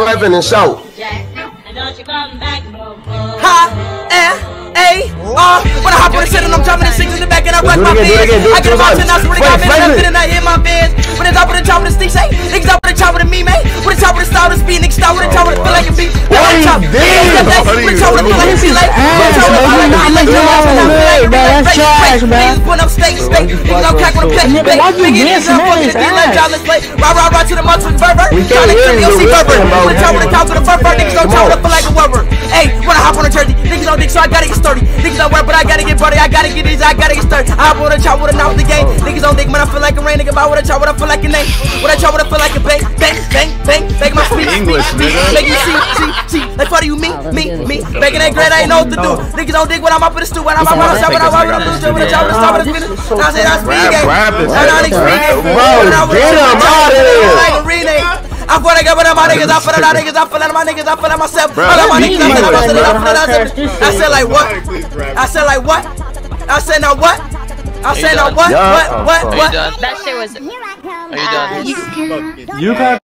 rapping and shout. H-I-N-A-R. When I hop on the shit and I'm dropping the six in the back and I rock my biz. I get a box and I swear to God, man, I'm fitting, I hit my biz. When it's up with the top with the sticks, hey, niggas up with the top with the me, man. With the top with the style with the speed, niggas style with the top with the feel like a beat. With the top with the feel like a beat, like. That's trash, man. When I'm steak, niggas don't crack on the plate. Niggas don't fucking be like Jolly Slate. Rah to the muscle, Burber. Trying to kill me, you'll see Burber. With the top with the Burber, niggas don't top with the feel like a rubber. Hey, when I hop on the jersey, niggas don't dick, so I gotta get sturdy. Niggas don't work, but I gotta get buddy. I gotta get these, I gotta get sturdy. I hop on a chop with a knock the game. Niggas don't dick, man, I feel like a rain. Nigga, buy with a chop, what I feel like a name. What I chop, what I feel like a bang, bang, bang, bang. Make my speech, English, make you see. Like, what do you me? Baking that bread, I ain't know what to do. Niggas don't dick when I'm up in the stew. When I'm up on the shop, when I'm up in the stew, when I chop, when I stop, when I finish. Now I say that's speed game. Now I speed game. Bro, get him out of here. Like a rename. I feel like I'm with my niggas, I feel like niggas, I feel like my niggas, I feel like myself. I love my niggas, I said like what? I said like what? I said now what? I said now what? What? That shit was. Are you done? You got